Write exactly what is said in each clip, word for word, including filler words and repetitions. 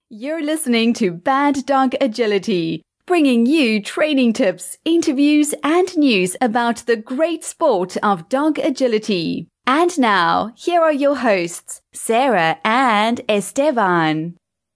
You're listening to Bad Dog Agility, bringing you training tips, interviews, and news about the great sport of dog agility. And now, here are your hosts, Sarah and Esteban.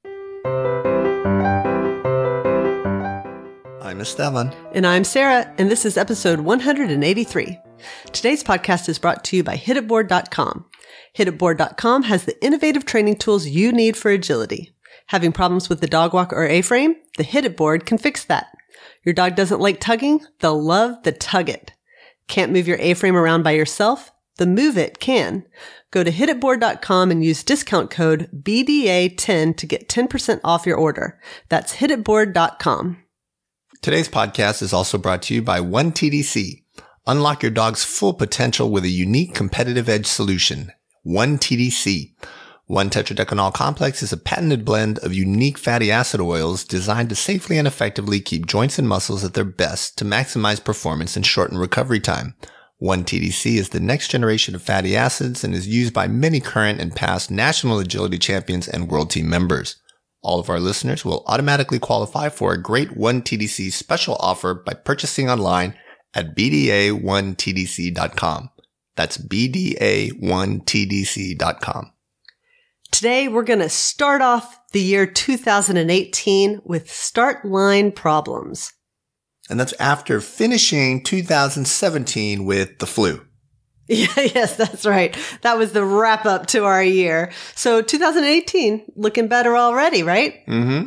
I'm Esteban. And I'm Sarah, and this is episode one hundred eighty-three. Today's podcast is brought to you by hit it board dot com. hit it board dot com has the innovative training tools you need for agility. Having problems with the dog walk or A-frame? The Hit It board can fix that. Your dog doesn't like tugging? They'll love the Tug It. Can't move your A-frame around by yourself? The Move It can. Go to hit it board dot com and use discount code B D A ten to get ten percent off your order. That's hit it board dot com. Today's podcast is also brought to you by one T D C. Unlock your dog's full potential with a unique competitive edge solution. one T D C. one tetradecanol complex is a patented blend of unique fatty acid oils designed to safely and effectively keep joints and muscles at their best to maximize performance and shorten recovery time. one T D C is the next generation of fatty acids and is used by many current and past national agility champions and world team members. All of our listeners will automatically qualify for a great one T D C special offer by purchasing online at B D A one T D C dot com. That's B D A one T D C dot com. Today, we're going to start off the year two thousand eighteen with start line problems. And that's after finishing two thousand seventeen with the flu. Yeah, yes, that's right. That was the wrap up to our year. So two thousand eighteen, looking better already, right? Mm-hmm.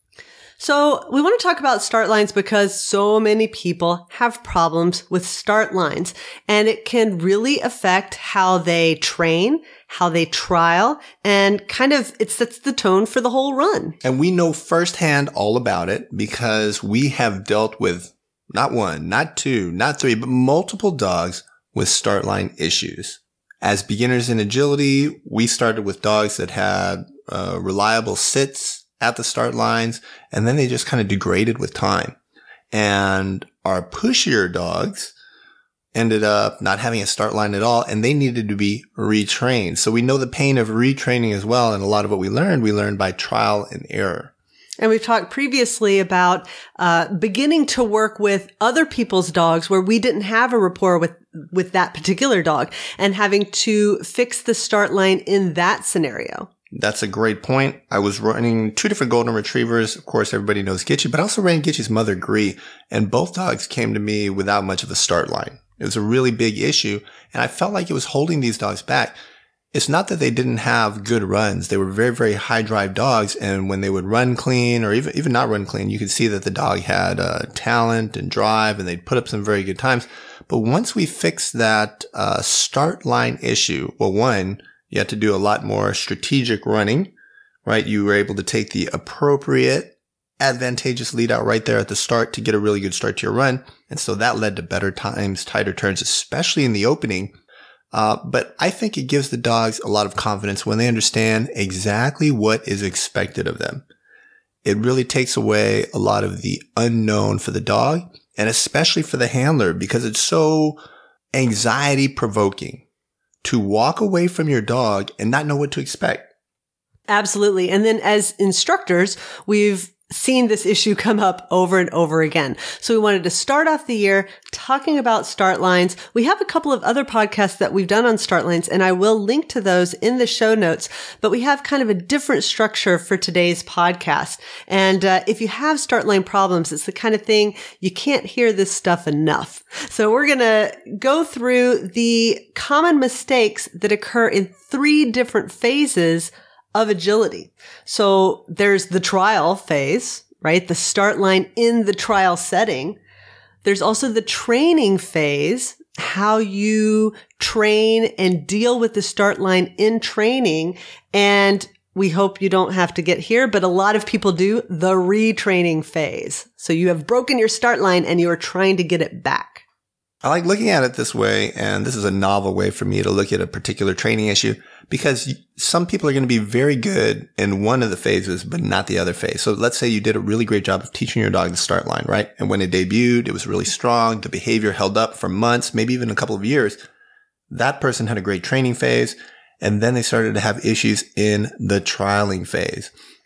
So we want to talk about start lines because so many people have problems with start lines, and it can really affect how they train, how they trial, and kind of it sets the tone for the whole run. And we know firsthand all about it because we have dealt with not one, not two, not three, but multiple dogs with start line issues. As beginners in agility, we started with dogs that had uh, reliable sits at the start lines, and then they just kind of degraded with time. And our pushier dogs ended up not having a start line at all, and they needed to be retrained. So we know the pain of retraining as well, and a lot of what we learned, we learned by trial and error. And we've talked previously about uh beginning to work with other people's dogs where we didn't have a rapport with with that particular dog, and having to fix the start line in that scenario. That's a great point. I was running two different golden retrievers. Of course, everybody knows Gitchy, but I also ran Gitchy's mother, Gree, and both dogs came to me without much of a start line. It was a really big issue, and I felt like it was holding these dogs back. It's not that they didn't have good runs. They were very, very high drive dogs, and when they would run clean or even, even not run clean, you could see that the dog had uh, talent and drive, and they'd put up some very good times. But once we fixed that uh, start line issue, well, one, you had to do a lot more strategic running, right? You were able to take the appropriate, advantageous lead out right there at the start to get a really good start to your run. And so that led to better times, tighter turns, especially in the opening. Uh, but I think it gives the dogs a lot of confidence when they understand exactly what is expected of them. It really takes away a lot of the unknown for the dog, and especially for the handler, because it's so anxiety provoking to walk away from your dog and not know what to expect. Absolutely. And then as instructors, we've seen this issue come up over and over again. So we wanted to start off the year talking about start lines. We have a couple of other podcasts that we've done on start lines, and I will link to those in the show notes, but we have kind of a different structure for today's podcast. And uh, if you have start line problems, it's the kind of thing you can't hear this stuff enough. So we're going to go through the common mistakes that occur in three different phases of agility. So there's the trial phase, right? The start line in the trial setting. There's also the training phase, how you train and deal with the start line in training. And we hope you don't have to get here, but a lot of people do the retraining phase. So you have broken your start line and you are trying to get it back. I like looking at it this way, and this is a novel way for me to look at a particular training issue, because some people are going to be very good in one of the phases, but not the other phase. So let's say you did a really great job of teaching your dog the start line, right? And when it debuted, it was really strong. The behavior held up for months, maybe even a couple of years. That person had a great training phase, and then they started to have issues in the trialing phase.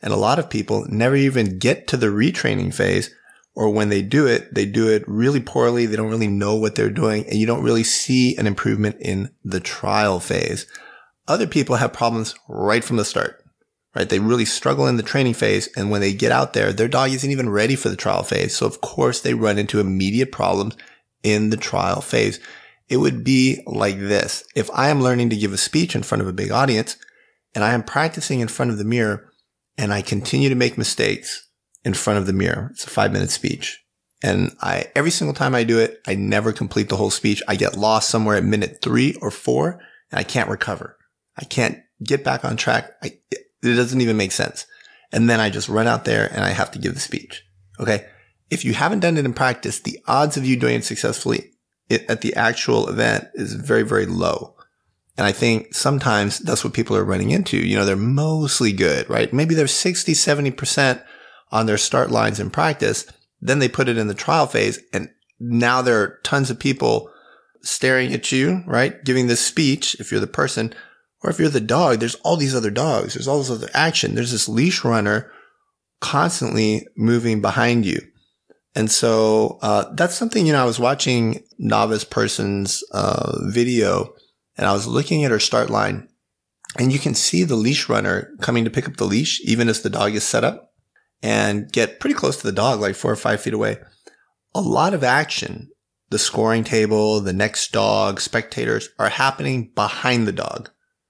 And a lot of people never even get to the retraining phase, or when they do it, they do it really poorly. They don't really know what they're doing, and you don't really see an improvement in the trial phase. Other people have problems right from the start, right? They really struggle in the training phase, and when they get out there, their dog isn't even ready for the trial phase. So of course they run into immediate problems in the trial phase. It would be like this. If I am learning to give a speech in front of a big audience, and I am practicing in front of the mirror, and I continue to make mistakes in front of the mirror. It's a five minute speech. And I, every single time I do it, I never complete the whole speech. I get lost somewhere at minute three or four, and I can't recover. I can't get back on track. I, it doesn't even make sense. And then I just run out there and I have to give the speech. Okay. If you haven't done it in practice, the odds of you doing it successfully at the actual event is very, very low. And I think sometimes that's what people are running into. You know, they're mostly good, right? Maybe they're sixty, seventy percent on their start lines in practice. Then they put it in the trial phase, and now there are tons of people staring at you, right? Giving this speech, if you're the person, or if you're the dog, there's all these other dogs. There's all this other action. There's this leash runner constantly moving behind you. And so, uh, that's something, you know, I was watching novice person's, uh, video, and I was looking at her start line, and you can see the leash runner coming to pick up the leash, even as the dog is set up, and get pretty close to the dog, like four or five feet away. A lot of action, the scoring table, the next dog, spectators, are happening behind the dog.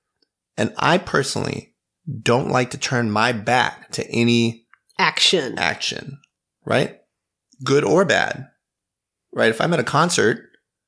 And I personally don't like to turn my back to any action, action, right? Good or bad, right? If I'm at a concert,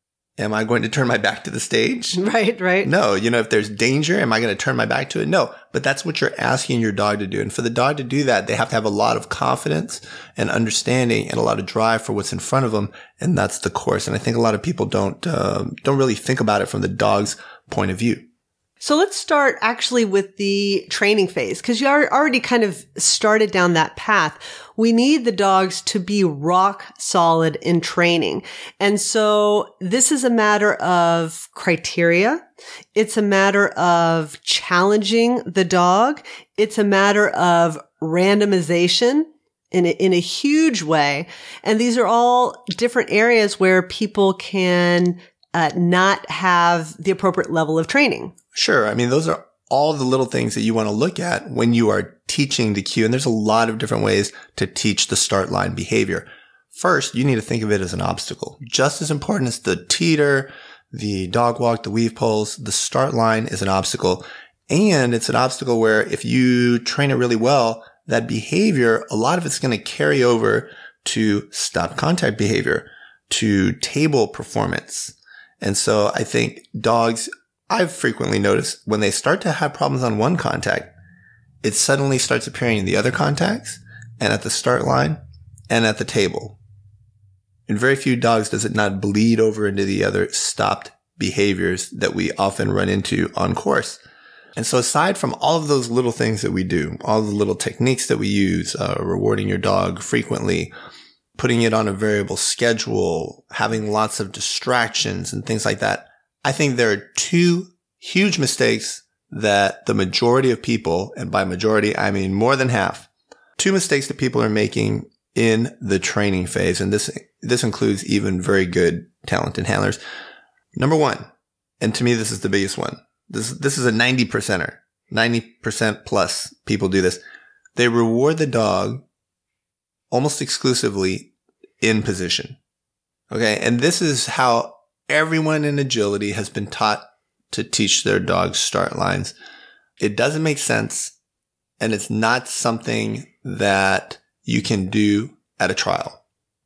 am I going to turn my back to the stage? Right, right. No. You know, if there's danger, am I going to turn my back to it? No. But that's what you're asking your dog to do. And for the dog to do that, they have to have a lot of confidence and understanding and a lot of drive for what's in front of them. And that's the course. And I think a lot of people don't, uh, don't really think about it from the dog's point of view. So let's start actually with the training phase, because you already kind of started down that path. We need the dogs to be rock solid in training. And so this is a matter of criteria. It's a matter of challenging the dog. It's a matter of randomization in a, in a huge way. And these are all different areas where people can uh, not have the appropriate level of training. Sure. I mean, those are all the little things that you want to look at when you are teaching the cue. And there's a lot of different ways to teach the start line behavior. First, you need to think of it as an obstacle. Just as important as the teeter, the dog walk, the weave poles, the start line is an obstacle. And it's an obstacle where if you train it really well, that behavior, a lot of it's going to carry over to stop contact behavior, to table performance. And so I think dogs, I've frequently noticed when they start to have problems on one contact, it suddenly starts appearing in the other contacts and at the start line and at the table. In very few dogs does it not bleed over into the other stopped behaviors that we often run into on course. And so aside from all of those little things that we do, all the little techniques that we use, uh, rewarding your dog frequently, putting it on a variable schedule, having lots of distractions and things like that, I think there are two huge mistakes that the majority of people, and by majority, I mean more than half, two mistakes that people are making in the training phase. And this, this includes even very good talented handlers. Number one, and to me, this is the biggest one. This, this is a ninety percenter, ninety percent plus people do this. They reward the dog almost exclusively in position. Okay. And this is how everyone in agility has been taught to teach their dogs start lines. It doesn't make sense, and it's not something that you can do at a trial.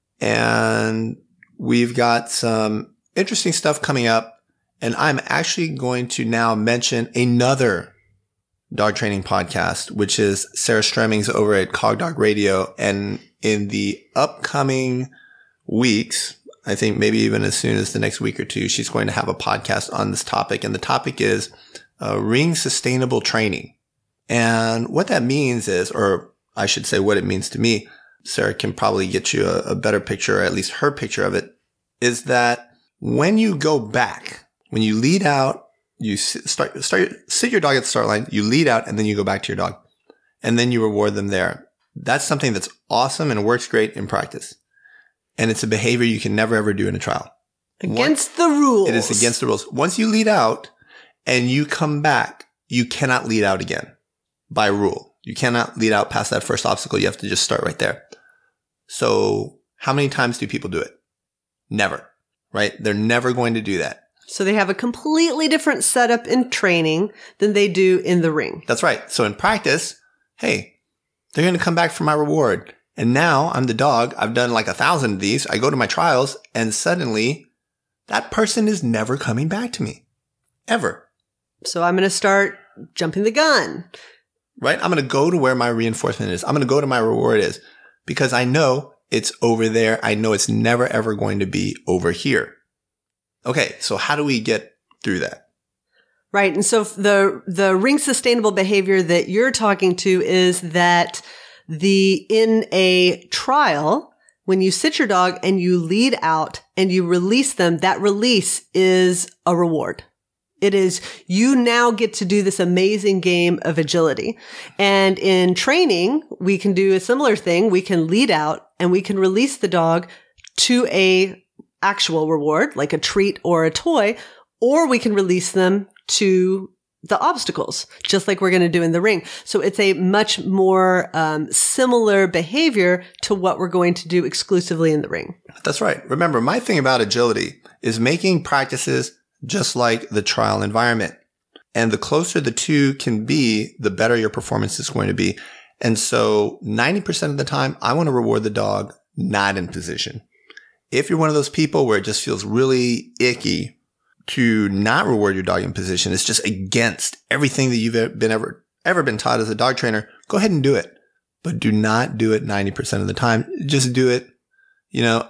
And we've got some interesting stuff coming up, and I'm actually going to now mention another dog training podcast, which is Sarah Stremming's over at Cog Dog Radio. And in the upcoming weeks, I think maybe even as soon as the next week or two, she's going to have a podcast on this topic. And the topic is uh, ring sustainable training. And what that means is, or I should say what it means to me, Sarah can probably get you a, a better picture, or at least her picture of it, is that when you go back, when you lead out, you start, start, sit your dog at the start line, you lead out, and then you go back to your dog. and then you reward them there. That's something that's awesome and works great in practice. And it's a behavior you can never, ever do in a trial. Against the rules. It is against the rules. Once you lead out and you come back, you cannot lead out again by rule. You cannot lead out past that first obstacle. You have to just start right there. So how many times do people do it? Never, right? They're never going to do that. So they have a completely different setup in training than they do in the ring. That's right. So in practice, hey, they're going to come back for my reward. And now I'm the dog. I've done like a thousand of these. I go to my trials and suddenly that person is never coming back to me. Ever. So I'm going to start jumping the gun. Right? I'm going to go to where my reinforcement is. I'm going to go to my reward is because I know it's over there. I know it's never, ever going to be over here. Okay. So how do we get through that? Right. And so the, the ring sustainable behavior that you're talking to is that the, in a trial, when you sit your dog and you lead out and you release them, that release is a reward. It is, you now get to do this amazing game of agility. And in training, we can do a similar thing. We can lead out and we can release the dog to a actual reward, like a treat or a toy, or we can release them to the obstacles, just like we're going to do in the ring. So it's a much more um, similar behavior to what we're going to do exclusively in the ring. That's right. Remember, my thing about agility is making practices just like the trial environment. And the closer the two can be, the better your performance is going to be. And so ninety percent of the time, I want to reward the dog not in position. If you're one of those people where it just feels really icky to not reward your dog in position, it's just against everything that you've been ever, ever been taught as a dog trainer, go ahead and do it. But do not do it ninety percent of the time. Just do it, you know,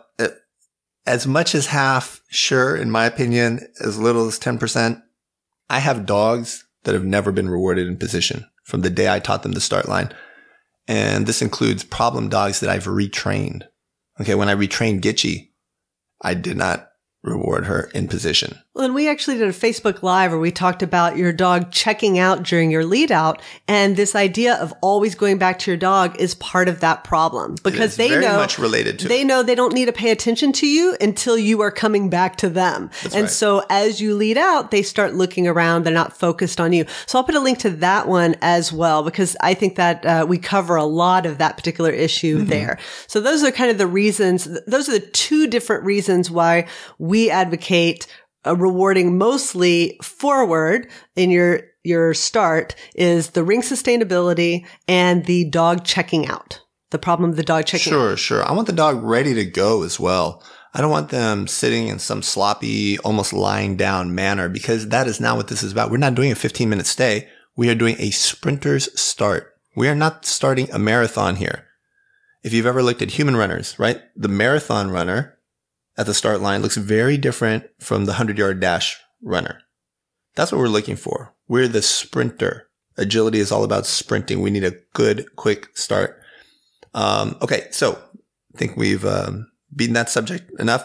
as much as half, sure, in my opinion, as little as ten percent. I have dogs that have never been rewarded in position from the day I taught them the start line. And this includes problem dogs that I've retrained. Okay, when I retrained Gitchy, I did not reward her in position. Well, and we actually did a Facebook Live where we talked about your dog checking out during your lead out. And this idea of always going back to your dog is part of that problem because they very know much related to they it. know they don't need to pay attention to you until you are coming back to them. That's and right. so as you lead out, they start looking around. They're not focused on you. So I'll put a link to that one as well, because I think that uh, we cover a lot of that particular issue mm-hmm. there. So those are kind of the reasons. Those are the two different reasons why we advocate Uh, rewarding mostly forward in your, your start is the ring sustainability and the dog checking out. The problem of the dog checking sure, out. Sure, sure. I want the dog ready to go as well. I don't want them sitting in some sloppy, almost lying down manner because that is not what this is about. We're not doing a fifteen minute stay. We are doing a sprinter's start. We are not starting a marathon here. If you've ever looked at human runners, right? The marathon runner at the start line looks very different from the hundred yard dash runner. That's what we're looking for. We're the sprinter. Agility is all about sprinting. We need a good, quick start. Um, okay. So I think we've, um, beaten that subject enough.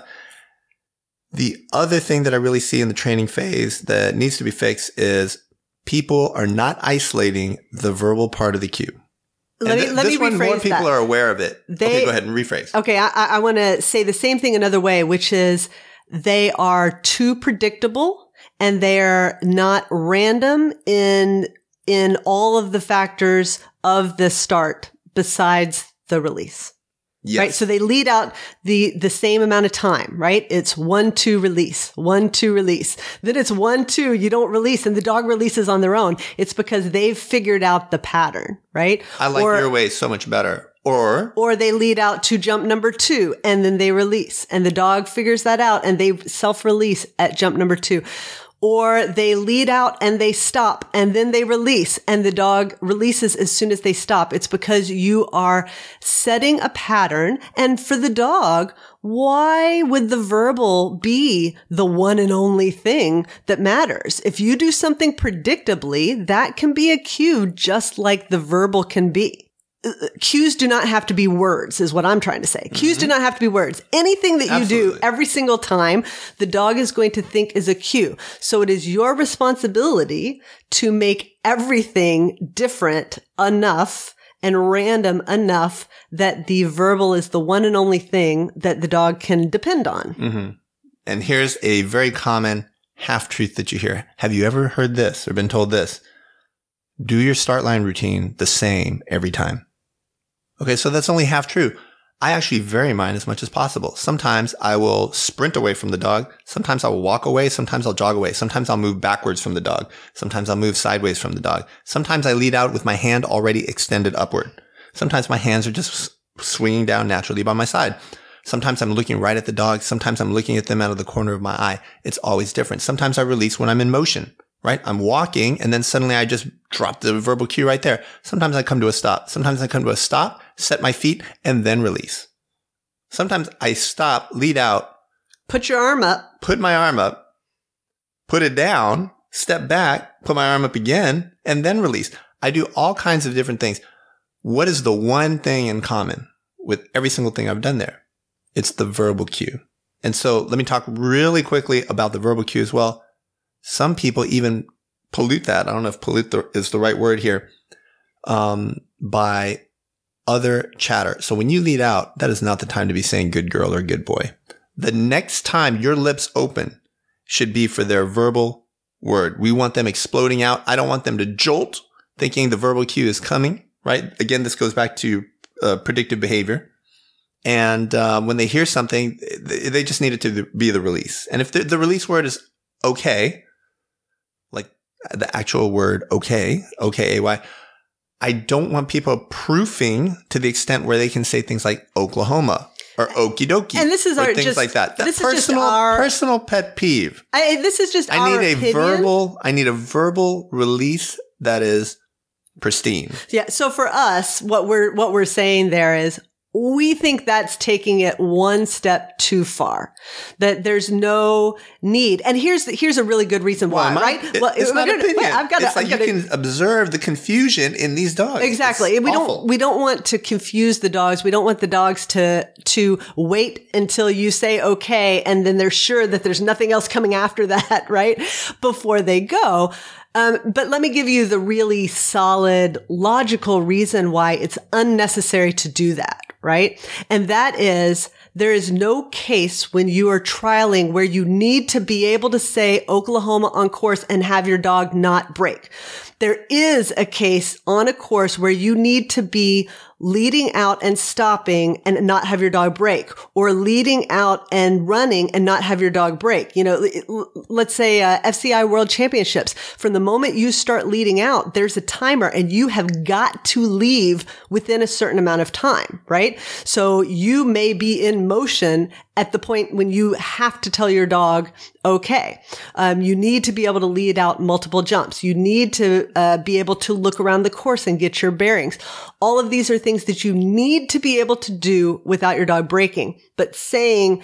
The other thing that I really see in the training phase that needs to be fixed is people are not isolating the verbal part of the cue. Let th- me, let this me one, more rephrase people that. are aware of it. They, okay, go ahead and rephrase. Okay, I, I want to say the same thing another way, which is they are too predictable and they're not random in in all of the factors of the start besides the release. Yes. Right. So they lead out the, the same amount of time, right? It's one, two, release, one, two, release. Then it's one, two, you don't release and the dog releases on their own. It's because they've figured out the pattern, right? I like or, your way so much better. Or, or they lead out to jump number two and then they release and the dog figures that out and they self-release at jump number two. Or they lead out and they stop and then they release and the dog releases as soon as they stop. It's because you are setting a pattern. And for the dog, why would the verbal be the one and only thing that matters? If you do something predictably, that can be a cue just like the verbal can be. Cues do not have to be words is what I'm trying to say. Mm-hmm. Cues do not have to be words. Anything that Absolutely. You do every single time, the dog is going to think is a cue. So it is your responsibility to make everything different enough and random enough that the verbal is the one and only thing that the dog can depend on. Mm-hmm. And here's a very common half-truth that you hear. Have you ever heard this or been told this? Do your start line routine the same every time. Okay, so that's only half true. I actually vary mine as much as possible. Sometimes I will sprint away from the dog. Sometimes I'll walk away. Sometimes I'll jog away. Sometimes I'll move backwards from the dog. Sometimes I'll move sideways from the dog. Sometimes I lead out with my hand already extended upward. Sometimes my hands are just swinging down naturally by my side. Sometimes I'm looking right at the dog. Sometimes I'm looking at them out of the corner of my eye. It's always different. Sometimes I release when I'm in motion, right? I'm walking and then suddenly I just drop the verbal cue right there. Sometimes I come to a stop. Sometimes I come to a stop, set my feet, and then release. Sometimes I stop, lead out. Put your arm up. Put my arm up. Put it down. Step back. Put my arm up again. And then release. I do all kinds of different things. What is the one thing in common with every single thing I've done there? It's the verbal cue. And so let me talk really quickly about the verbal cue as well. Some people even pollute that. I don't know if pollute is the right word here, um, by other chatter. So when you lead out, that is not the time to be saying good girl or good boy. The next time your lips open should be for their verbal word. We want them exploding out. I don't want them to jolt thinking the verbal cue is coming, right? Again, this goes back to uh, predictive behavior. And uh, when they hear something, they just need it to be the release. And if the, the release word is okay, like the actual word okay, okay, A Y, I don't want people proofing to the extent where they can say things like Oklahoma or okie dokie. And this is or our things just, like that. That this personal, is just our personal pet peeve. I, this is just I our need a opinion. verbal, I need a verbal release that is pristine. Yeah. So for us, what we're, what we're saying there is we think that's taking it one step too far, that there's no need. And here's, the, here's a really good reason why, well, right? It, well, it's not gonna, opinion. Wait, I've got it's to, like you can observe the confusion in these dogs. Exactly. It's we awful. don't, we don't want to confuse the dogs. We don't want the dogs to, to wait until you say okay. And then they're sure that there's nothing else coming after that, right? Before they go. Um, but let me give you the really solid, logical reason why it's unnecessary to do that, right? And that is there is no case when you are trialing where you need to be able to say Oklahoma on course and have your dog not break. There is a case on a course where you need to be leading out and stopping and not have your dog break, or leading out and running and not have your dog break. You know, let's say uh, F C I World Championships. From the moment you start leading out, there's a timer and you have got to leave within a certain amount of time, right? So you may be in motion at the point when you have to tell your dog, okay. Um, you need to be able to lead out multiple jumps. You need to uh, be able to look around the course and get your bearings. All of these are things that you need to be able to do without your dog breaking. But saying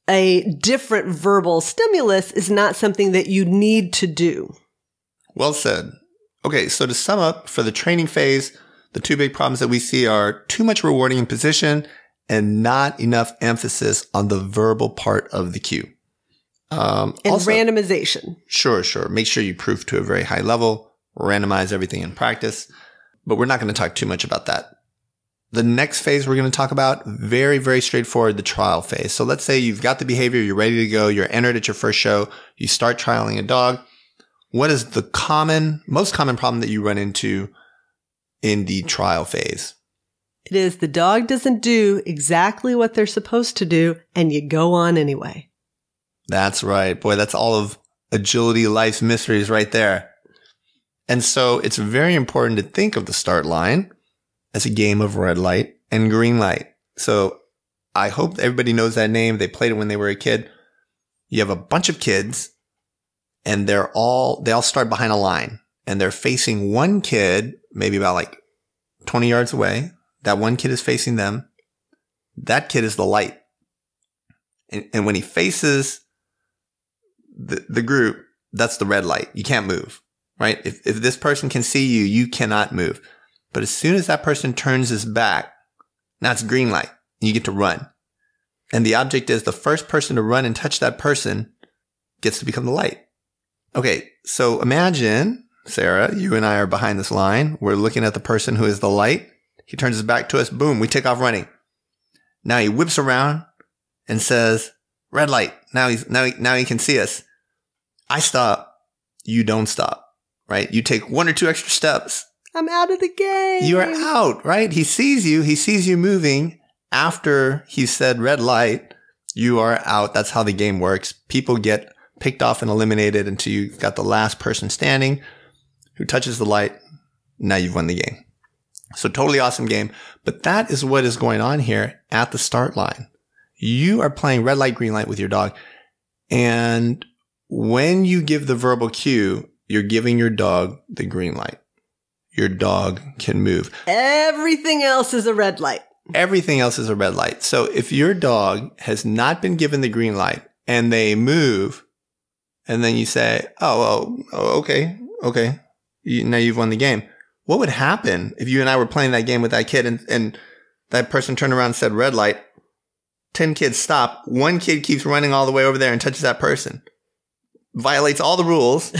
a different verbal stimulus is not something that you need to do. Well said. Okay, so to sum up, for the training phase, the two big problems that we see are too much rewarding in position and not enough emphasis on the verbal part of the cue. Um, and also, randomization. Sure, sure. Make sure you proof to a very high level, randomize everything in practice, but we're not going to talk too much about that. The next phase we're going to talk about, very, very straightforward, the trial phase. So let's say you've got the behavior, you're ready to go, you're entered at your first show, you start trialing a dog. What is the common, most common problem that you run into in the trial phase? It is the dog doesn't do exactly what they're supposed to do, and you go on anyway. That's right. Boy, that's all of agility life's mysteries right there. And so it's very important to think of the start line as a game of red light and green light. So I hope everybody knows that name. They played it when they were a kid. You have a bunch of kids and they're all, they all start behind a line and they're facing one kid, maybe about like twenty yards away. That one kid is facing them. That kid is the light. And, and when he faces the, the group, that's the red light. You can't move, right? If, if this person can see you, you cannot move. But as soon as that person turns his back, now it's green light. You get to run. And the object is the first person to run and touch that person gets to become the light. Okay, so imagine, Sarah, you and I are behind this line. We're looking at the person who is the light. He turns his back to us. Boom. We take off running. Now he whips around and says, red light. Now he's, now he, now he can see us. I stop. You don't stop, right? You take one or two extra steps. I'm out of the game. You are out, right? He sees you. He sees you moving. After he said red light, you are out. That's how the game works. People get picked off and eliminated until you got the last person standing who touches the light. Now you've won the game. So totally awesome game. But that is what is going on here at the start line. You are playing red light, green light with your dog. And when you give the verbal cue, you're giving your dog the green light. Your dog can move. Everything else is a red light. Everything else is a red light. So if your dog has not been given the green light and they move, and then you say, oh, well, oh okay, okay, you, now you've won the game. What would happen if you and I were playing that game with that kid and, and that person turned around and said red light, ten kids stop, one kid keeps running all the way over there and touches that person, violates all the rules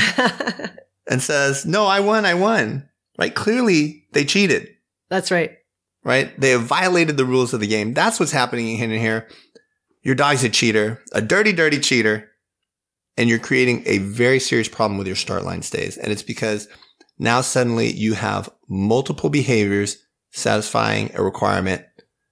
and says, no, I won, I won, right? Clearly they cheated. That's right. Right? They have violated the rules of the game. That's what's happening in here. Your dog's a cheater, a dirty, dirty cheater, and you're creating a very serious problem with your start line stays. And it's because now suddenly you have multiple behaviors satisfying a requirement,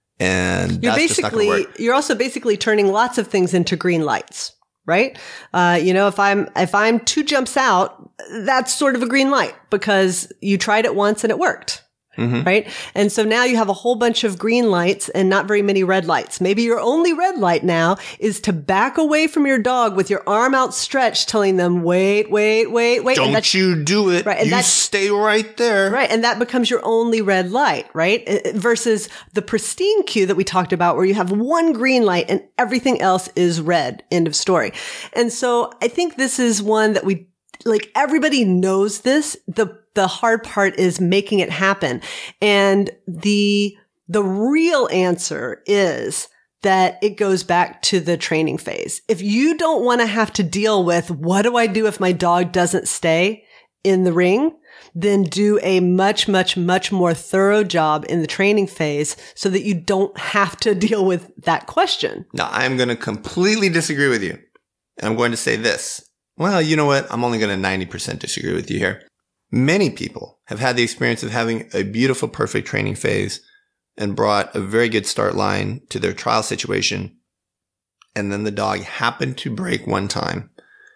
and you're that's just not going to work. You're also basically turning lots of things into green lights, right? Uh, you know, if I'm if I'm two jumps out, that's sort of a green light because you tried it once and it worked. Mm-hmm. Right. And so now you have a whole bunch of green lights and not very many red lights. Maybe your only red light now is to back away from your dog with your arm outstretched, telling them, wait, wait, wait, wait. Don't and you do it. Right, and you stay right there. Right. And that becomes your only red light, right? Versus the pristine cue that we talked about where you have one green light and everything else is red. End of story. And so I think this is one that we, like, everybody knows this. The The hard part is making it happen. And the, the real answer is that it goes back to the training phase. If you don't want to have to deal with what do I do if my dog doesn't stay in the ring, then do a much, much, much more thorough job in the training phase so that you don't have to deal with that question. Now, I'm going to completely disagree with you. And I'm going to say this. Well, you know what? I'm only going to ninety percent disagree with you here. Many people have had the experience of having a beautiful, perfect training phase and brought a very good start line to their trial situation. And then the dog happened to break one time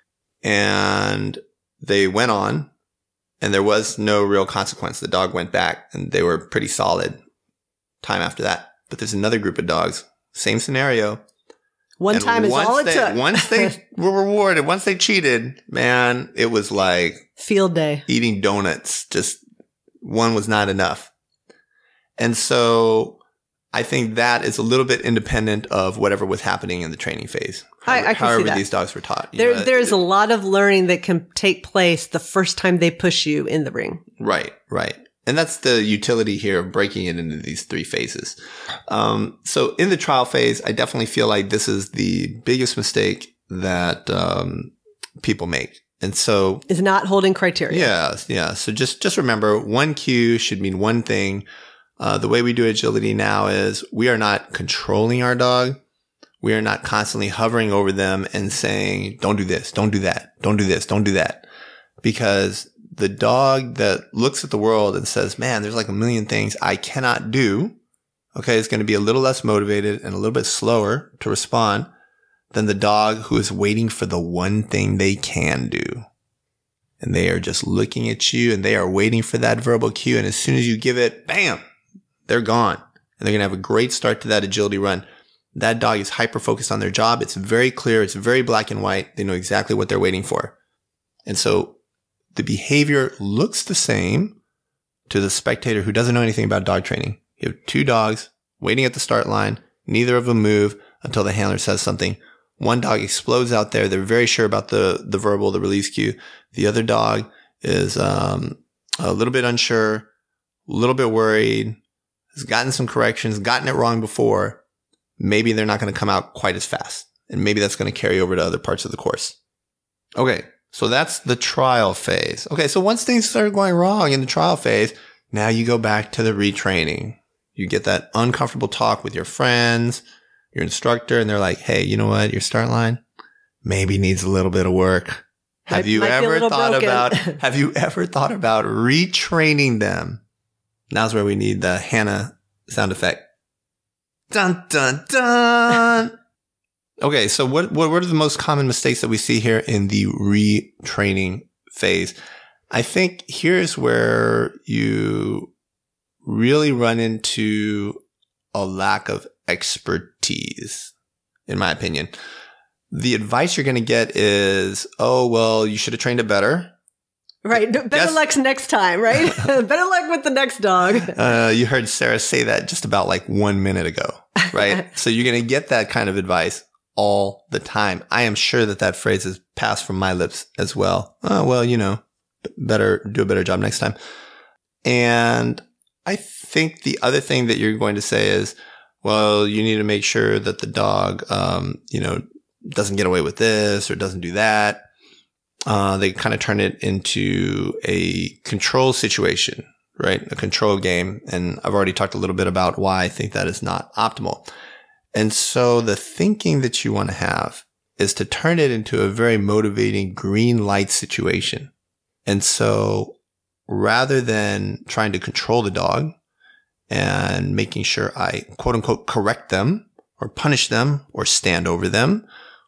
and they went on and there was no real consequence. The dog went back and they were pretty solid time after that. But there's another group of dogs, same scenario. One and time is all it they, took. Once they were rewarded, once they cheated, man, it was like field day. Eating donuts. Just one was not enough. And so I think that is a little bit independent of whatever was happening in the training phase. However, I, I can however see that. these dogs were taught. There, know, there's it, a lot of learning that can take place the first time they push you in the ring. Right, right. And that's the utility here of breaking it into these three phases. Um, so in the trial phase, I definitely feel like this is the biggest mistake that um, people make. And so is not holding criteria. Yeah, yeah. So just, just remember, one cue should mean one thing. Uh, the way we do agility now is we are not controlling our dog. We are not constantly hovering over them and saying, don't do this, don't do that, don't do this, don't do that. Because the dog that looks at the world and says, man, there's like a million things I cannot do, okay, is going to be a little less motivated and a little bit slower to respond than the dog who is waiting for the one thing they can do. And they are just looking at you and they are waiting for that verbal cue. And as soon as you give it, bam, they're gone. And they're going to have a great start to that agility run. That dog is hyper-focused on their job. It's very clear. It's very black and white. They know exactly what they're waiting for. And so the behavior looks the same to the spectator who doesn't know anything about dog training. You have two dogs waiting at the start line. Neither of them move until the handler says something. One dog explodes out there. They're very sure about the, the verbal, the release cue. The other dog is um, a little bit unsure, a little bit worried, has gotten some corrections, gotten it wrong before. Maybe they're not going to come out quite as fast. And maybe that's going to carry over to other parts of the course. Okay. So that's the trial phase. Okay. So once things start going wrong in the trial phase, now you go back to the retraining. You get that uncomfortable talk with your friends, your instructor, and they're like, hey, you know what? Your start line maybe needs a little bit of work. Have Might- you might be a ever little thought broken. about, have you ever thought about retraining them? Now's where we need the Hannah sound effect. Dun, dun, dun. Okay, so what, what what are the most common mistakes that we see here in the retraining phase? I think here's where you really run into a lack of expertise, in my opinion. The advice you're going to get is, oh, well, you should have trained it better. Right. Better Yes. luck next time, right? Better luck with the next dog. Uh, you heard Sarah say that just about like one minute ago, right? So you're going to get that kind of advice all the time. I am sure that that phrase has passed from my lips as well. Oh, well, you know, better do a better job next time. And I think the other thing that you're going to say is, well, you need to make sure that the dog, um, you know, doesn't get away with this or doesn't do that. Uh, they kind of turn it into a control situation, right? A control game. And I've already talked a little bit about why I think that is not optimal. And so the thinking that you want to have is to turn it into a very motivating green light situation. And so rather than trying to control the dog and making sure I quote unquote correct them or punish them or stand over them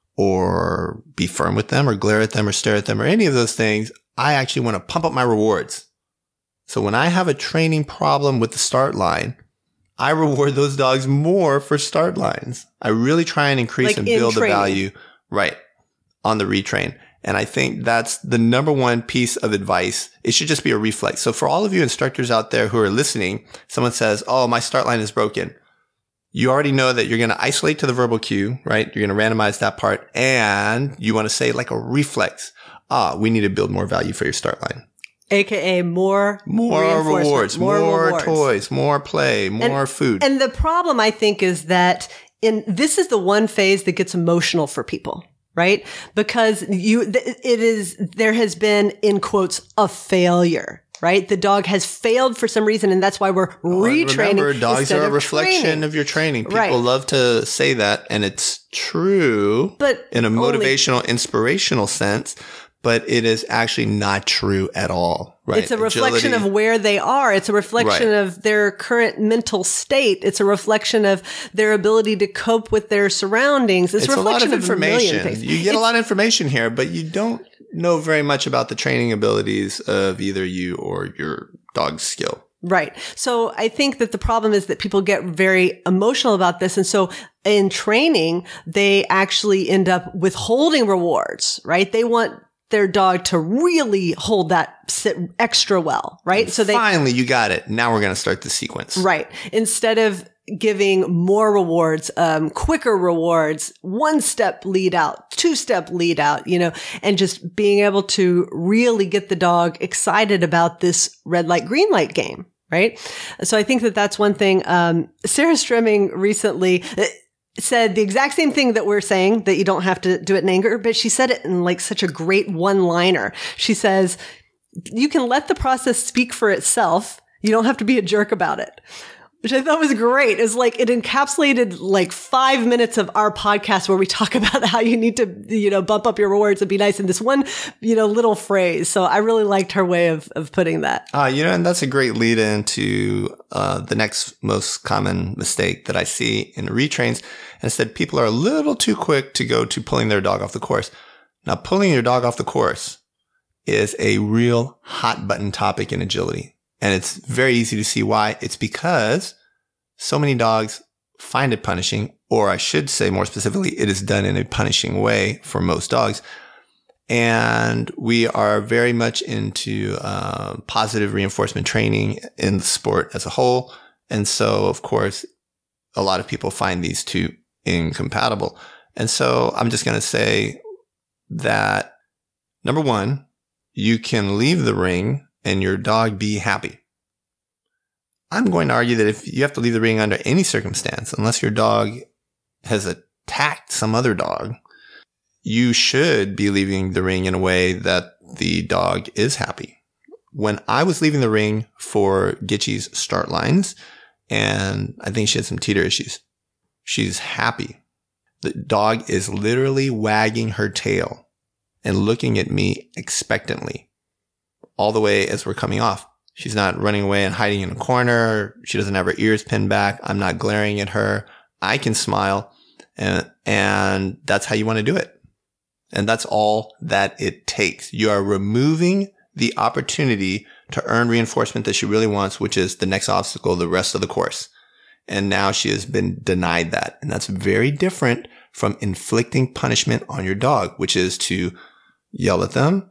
or be firm with them or glare at them or stare at them or any of those things, I actually want to pump up my rewards. So when I have a training problem with the start line, I reward those dogs more for start lines. I really try and increase Like and in build the training. value right on the retrain. And I think that's the number one piece of advice. It should just be a reflex. So for all of you instructors out there who are listening, someone says, oh, my start line is broken. You already know that you're going to isolate to the verbal cue, right? You're going to randomize that part. And you want to say like a reflex, ah, we need to build more value for your start line. A K A more More reinforcement, rewards, more, rewards. toys, more play, more And- food. And the problem, I think, is that in this is the one phase that gets emotional for people, right? Because you, th- it is, there has been, in quotes, a failure, right? The dog has failed for some reason, and that's why we're retraining. Remember, dogs instead are a of reflection training. of your training. People Right. love to say that, and it's true But in a only- motivational, inspirational sense, but it is actually not true at all, right? It's a reflection Agility- of where they are. It's a reflection Right. of their current mental state. It's a reflection of their ability to cope with their surroundings. It's, It's a a lot reflection of of, a million information. things. You get a lot of information here, but you don't know very much about the training abilities of either you or your dog's skill. Right. So I think that the problem is that people get very emotional about this. And so in training, they actually end up withholding rewards, right? They want their dog to really hold that sit extra well, right? So they, Finally, you got it. Now we're going to start the sequence. right. Instead of giving more rewards, um, quicker rewards, one step lead out, two step lead out, you know, and just being able to really get the dog excited about this red light, green light game. Right. So I think that that's one thing. Um, Sarah Stremming recently said the exact same thing that we're saying, that you don't have to do it in anger, but she said it in like such a great one liner. She says, you can let the process speak for itself. You don't have to be a jerk about it. Which I thought was great. It was like, it encapsulated like five minutes of our podcast where we talk about how you need to, you know, bump up your rewards and be nice in this one, you know, little phrase. So I really liked her way of, of putting that. Uh, you know, and that's a great lead into uh, the next most common mistake that I see in retrains. And it's that people are a little too quick to go to pulling their dog off the course. Now, pulling your dog off the course is a real hot button topic in agility. And it's very easy to see why. It's because so many dogs find it punishing, or I should say more specifically, it is done in a punishing way for most dogs. And we are very much into uh, positive reinforcement training in the sport as a whole. And so, of course, a lot of people find these two incompatible. And so I'm just going to say that, number one, you can leave the ring and your dog be happy. I'm going to argue that if you have to leave the ring under any circumstance, unless your dog has attacked some other dog, you should be leaving the ring in a way that the dog is happy. When I was leaving the ring for Gitchy's start lines, and I think she had some teeter issues. She's happy. The dog is literally wagging her tail and looking at me expectantly all the way as we're coming off. She's not running away and hiding in a corner. She doesn't have her ears pinned back. I'm not glaring at her. I can smile, and, and that's how you want to do it. And that's all that it takes. You are removing the opportunity to earn reinforcement that she really wants, which is the next obstacle, the rest of the course. And now she has been denied that. And that's very different from inflicting punishment on your dog, which is to yell at them,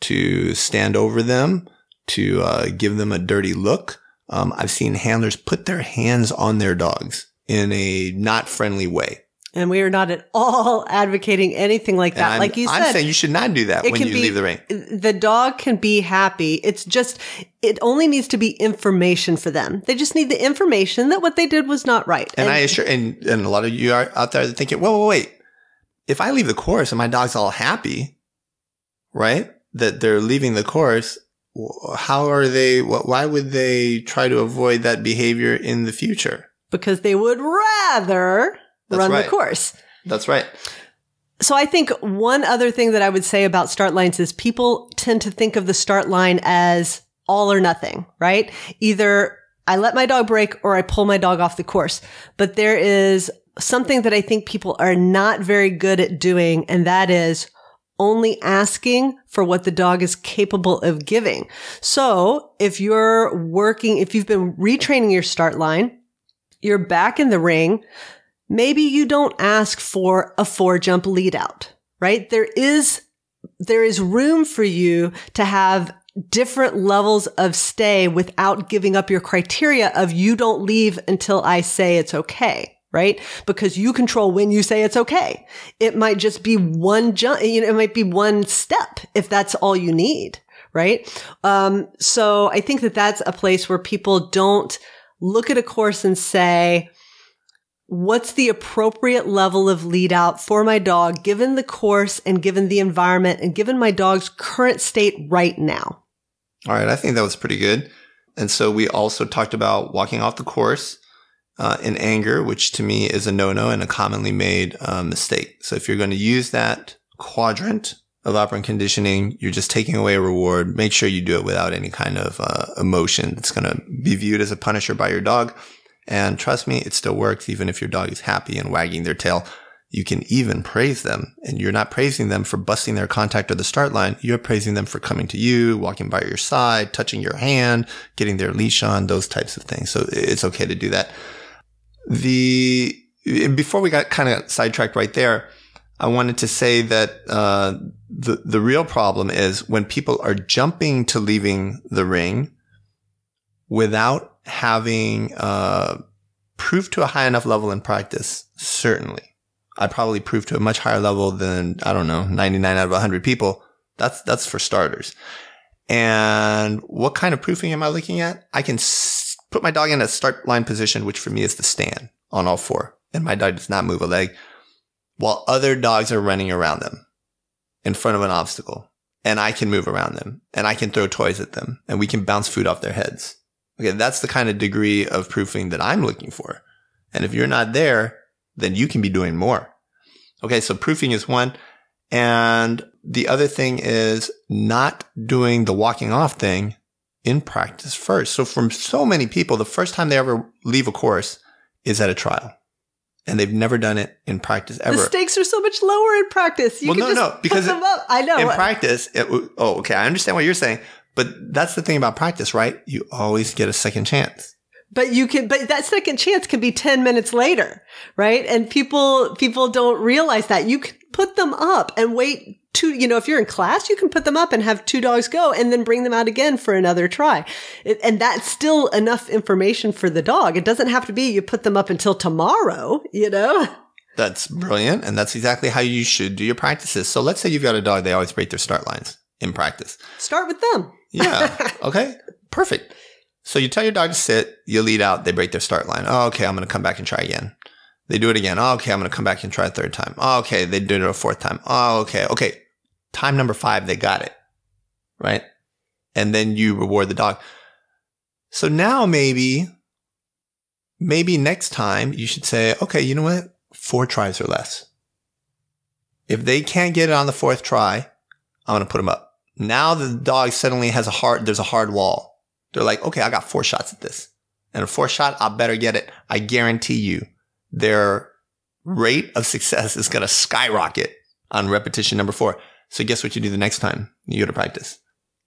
to stand over them, to uh, give them a dirty look. Um, I've seen handlers put their hands on their dogs in a not friendly way. And we are not at all advocating anything like that. Like you said, I'm saying you should not do that when you be, leave the ring. The dog can be happy. It's just, it only needs to be information for them. They just need the information that what they did was not right. And, and I assure, and, and a lot of you are out there thinking, whoa, whoa, wait. If I leave the course and my dog's all happy, right, that they're leaving the course, how are they, why would they try to avoid that behavior in the future? Because they would rather That's run right. the course. That's right. So I think one other thing that I would say about start lines is people tend to think of the start line as all or nothing, right? Either I let my dog break or I pull my dog off the course. But there is something that I think people are not very good at doing, and that is only asking for what the dog is capable of giving. So if you're working, if you've been retraining your start line, you're back in the ring, maybe you don't ask for a four jump lead out, right? There is, there is room for you to have different levels of stay without giving up your criteria of you don't leave until I say it's okay. Right? Because you control when you say it's okay. It might just be one jump, you know, it might be one step if that's all you need. Right? Um, so I think that that's a place where people don't look at a course and say, what's the appropriate level of lead out for my dog, given the course and given the environment and given my dog's current state right now? All right. I think that was pretty good. And so we also talked about walking off the course Uh, in anger, which to me is a no-no and a commonly made uh, mistake. So if you're going to use that quadrant of operant conditioning, you're just taking away a reward. Make sure you do it without any kind of uh, emotion. It's going to be viewed as a punisher by your dog. And trust me, it still works even if your dog is happy and wagging their tail. You can even praise them. And you're not praising them for busting their contact or the start line. You're praising them for coming to you, walking by your side, touching your hand, getting their leash on, those types of things. So it's okay to do that. The, before we got kind of sidetracked right there, I wanted to say that, uh, the, the real problem is when people are jumping to leaving the ring without having, uh, proof to a high enough level in practice. Certainly. I probably proved to a much higher level than, I don't know, ninety-nine out of one hundred people. That's, that's for starters. And what kind of proofing am I looking at? I can s- put my dog in a start line position, which for me is the stand on all four. And my dog does not move a leg while other dogs are running around them in front of an obstacle. And I can move around them and I can throw toys at them and we can bounce food off their heads. Okay. That's the kind of degree of proofing that I'm looking for. And if you're not there, then you can be doing more. Okay. So proofing is one. And the other thing is not doing the walking off thing in practice first. So from so many people, the first time they ever leave a course is at a trial. And they've never done it in practice ever. The stakes are so much lower in practice. You well, can no, just no, because put them up. I know. In practice, it, oh, okay, I understand what you're saying. But that's the thing about practice, right? You always get a second chance. But you can, but that second chance can be ten minutes later, right? And people, people don't realize that. You can put them up and wait two, you know, if you're in class, you can put them up and have two dogs go and then bring them out again for another try. It, and that's still enough information for the dog. It doesn't have to be you put them up until tomorrow, you know? That's brilliant. And that's exactly how you should do your practices. So let's say you've got a dog, they always break their start lines in practice. Start with them. Yeah. Okay. Perfect. So you tell your dog to sit, you lead out, they break their start line. Oh, okay, I'm going to come back and try again. They do it again. Oh, okay, I'm going to come back and try a third time. Oh, okay, they did it a fourth time. Oh, okay, okay. Time number five, they got it. Right? And then you reward the dog. So now maybe maybe next time you should say, okay, you know what? Four tries or less. If they can't get it on the fourth try, I'm going to put them up. Now the dog suddenly has a hard, there's a hard wall. They're like, okay, I got four shots at this. And a fourth shot, I better get it. I guarantee you their rate of success is going to skyrocket on repetition number four. So guess what you do the next time you go to practice?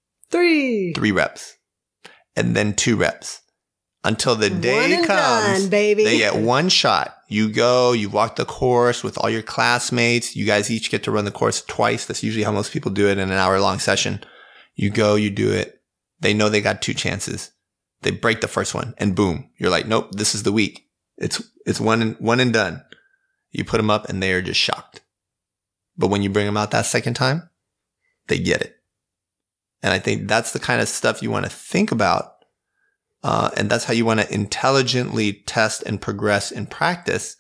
Three. Three reps. And then two reps. Until the day one and comes, done, baby. They get one shot. You go, you walk the course with all your classmates. You guys each get to run the course twice. That's usually how most people do it in an hour long session. You go, you do it. They know they got two chances. They break the first one and boom, you're like, nope, this is the week. It's, it's one and one and done. You put them up and they are just shocked. But when you bring them out that second time, they get it. And I think that's the kind of stuff you want to think about. Uh, and that's how you want to intelligently test and progress in practice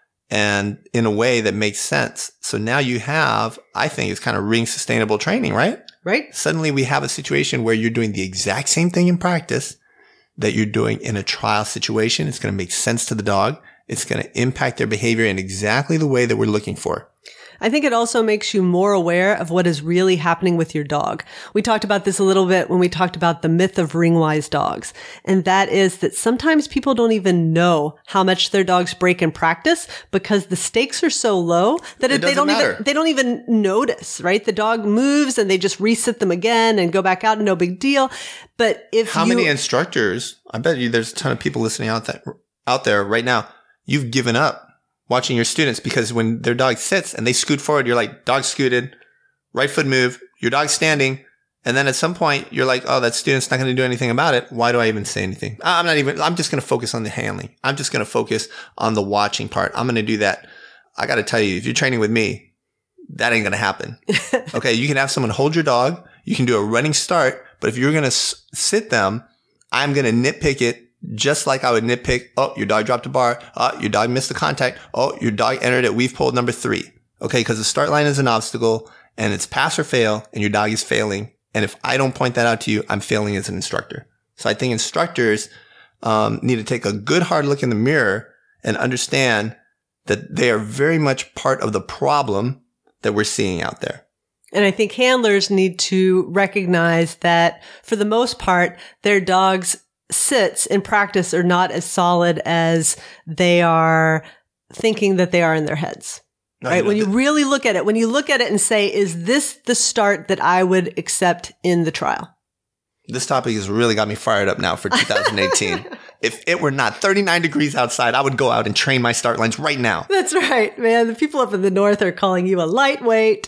and in a way that makes sense. So now you have, I think it's kind of ring sustainable training, right? Right. Suddenly we have a situation where you're doing the exact same thing in practice that you're doing in a trial situation. It's going to make sense to the dog. It's going to impact their behavior in exactly the way that we're looking for. I think it also makes you more aware of what is really happening with your dog. We talked about this a little bit when we talked about the myth of ring-wise dogs. And that is that sometimes people don't even know how much their dogs break in practice because the stakes are so low that it it, they don't matter. even, they don't even notice, right? The dog moves and they just reset them again and go back out. No big deal. But if How you, many instructors, I bet you there's a ton of people listening out there, out there right now, you've given up watching your students because when their dog sits and they scoot forward, you're like, dog scooted, right foot move, your dog's standing. And then at some point you're like, oh, that student's not going to do anything about it. Why do I even say anything? I'm not even, I'm just going to focus on the handling. I'm just going to focus on the watching part. I'm going to do that. I got to tell you, if you're training with me, that ain't going to happen. Okay. You can have someone hold your dog. You can do a running start, but if you're going to s- sit them, I'm going to nitpick it. Just like I would nitpick, oh, your dog dropped a bar. Oh, your dog missed the contact. Oh, your dog entered at weave pole number three. Okay, because the start line is an obstacle and it's pass or fail and your dog is failing. And if I don't point that out to you, I'm failing as an instructor. So I think instructors um, need to take a good hard look in the mirror and understand that they are very much part of the problem that we're seeing out there. And I think handlers need to recognize that for the most part, their dogs sits in practice are not as solid as they are thinking that they are in their heads. No, right? You know, when you really look at it, when you look at it and say, is this the start that I would accept in the trial? This topic has really got me fired up now for two thousand eighteen. If it were not thirty-nine degrees outside, I would go out and train my start lines right now. That's right, man. The people up in the north are calling you a lightweight.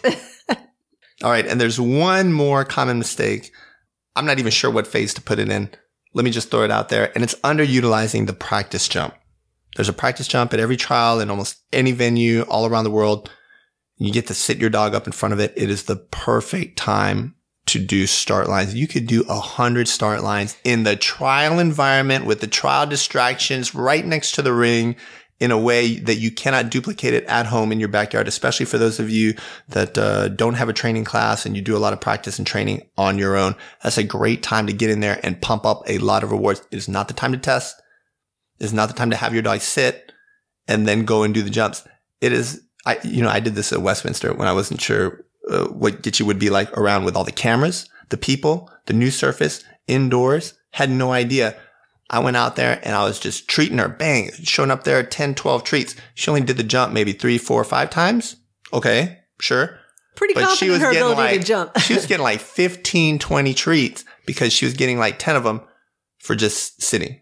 All right. And there's one more common mistake. I'm not even sure what phase to put it in. Let me just throw it out there. And it's underutilizing the practice jump. There's a practice jump at every trial in almost any venue all around the world. You get to sit your dog up in front of it. It is the perfect time to do start lines. You could do a hundred start lines in the trial environment with the trial distractions right next to the ring in a way that you cannot duplicate it at home in your backyard, especially for those of you that uh, don't have a training class and you do a lot of practice and training on your own. That's a great time to get in there and pump up a lot of rewards. It is not the time to test. It is not the time to have your dog sit and then go and do the jumps. It is, I, you know, I did this at Westminster when I wasn't sure uh, what Gitchy would be like around with all the cameras, the people, the new surface, indoors. Had no idea. I went out there and I was just treating her, bang, showing up there ten, twelve treats. She only did the jump maybe three, four, five times. Okay, sure. Pretty but confident she was in her getting ability like, to jump. She was getting like fifteen, twenty treats because she was getting like ten of them for just sitting.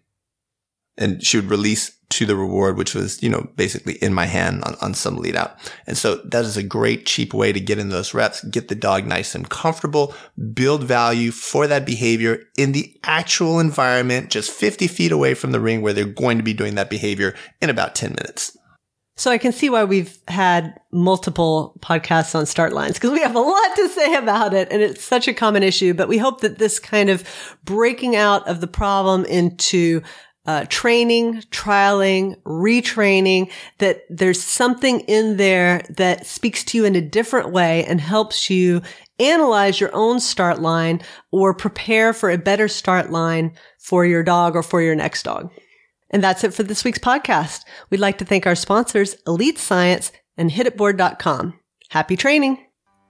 And she would release to the reward, which was, you know, basically in my hand on, on some lead out. And so that is a great cheap way to get in those reps, get the dog nice and comfortable, build value for that behavior in the actual environment, just fifty feet away from the ring where they're going to be doing that behavior in about ten minutes. So I can see why we've had multiple podcasts on start lines because we have a lot to say about it and it's such a common issue. But we hope that this kind of breaking out of the problem into Uh, training, trialing, retraining, that there's something in there that speaks to you in a different way and helps you analyze your own start line or prepare for a better start line for your dog or for your next dog. And that's it for this week's podcast. We'd like to thank our sponsors, Elite Science and hit it board dot com. Happy training!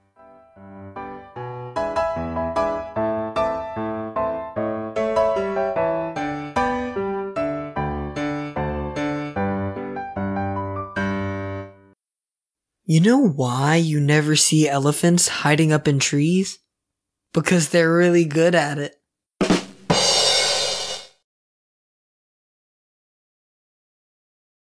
You know why you never see elephants hiding up in trees? Because they're really good at it.